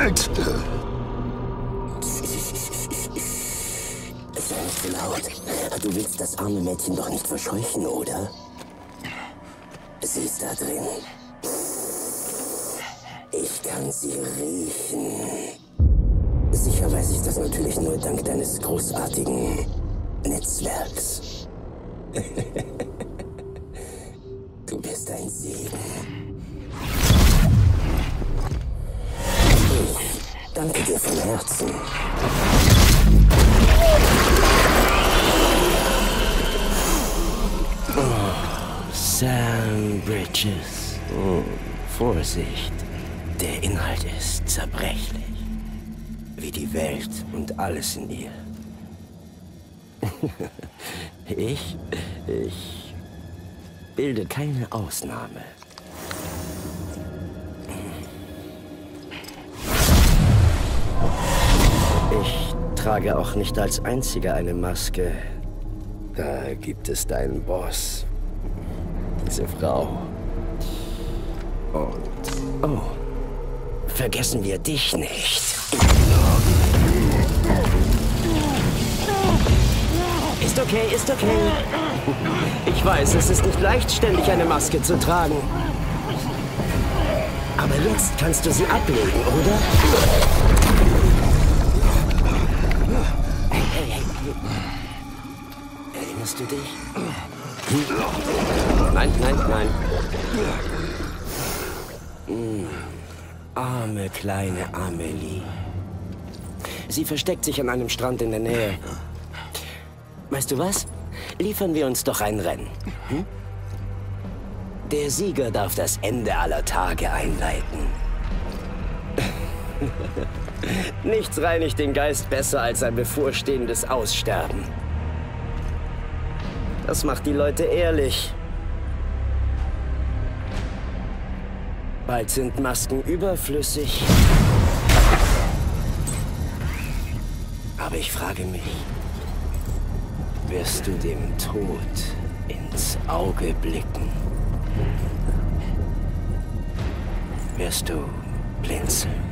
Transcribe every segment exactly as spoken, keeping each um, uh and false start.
Welt! Sei nicht so laut. Du willst das arme Mädchen doch nicht verscheuchen, oder? Sie ist da drin. Ich kann sie riechen. Sicher weiß ich das natürlich nur dank deines großartigen Netzwerks. Du bist ein Segen. Ich danke dir von Herzen. Oh, Sam Bridges. Oh, Vorsicht. Der Inhalt ist zerbrechlich. Wie die Welt und alles in ihr. ich, ich bilde keine Ausnahme. Ich trage auch nicht als einziger eine Maske. Da gibt es deinen Boss. Diese Frau. Und, oh, vergessen wir dich nicht. Ist okay, ist okay. Ich weiß, es ist nicht leicht, ständig eine Maske zu tragen. Aber jetzt kannst du sie ablegen, oder? Hey, hey, hey. Erinnerst du dich? Nein, nein, nein. Hm. Arme kleine Amelie. Sie versteckt sich an einem Strand in der Nähe. Weißt du was? Liefern wir uns doch ein Rennen. Hm? Der Sieger darf das Ende aller Tage einleiten. Nichts reinigt den Geist besser als ein bevorstehendes Aussterben. Das macht die Leute ehrlich. Bald sind Masken überflüssig. Aber ich frage mich, wirst du dem Tod ins Auge blicken? Wirst du blinzeln?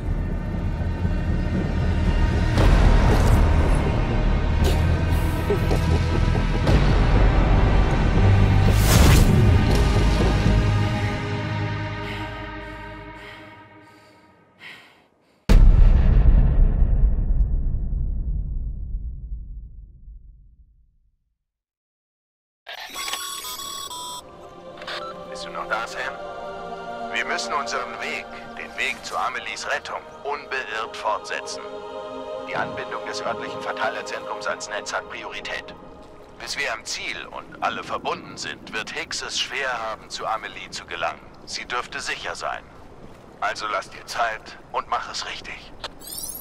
Bist du noch da, Sam? Wir müssen unseren Weg, den Weg zu Amelies Rettung, unbeirrt fortsetzen. Die Anbindung des örtlichen Verteilerzentrums ans Netz hat Priorität. Bis wir am Ziel und alle verbunden sind, wird Hicks es schwer haben, zu Amelie zu gelangen. Sie dürfte sicher sein. Also lass dir Zeit und mach es richtig.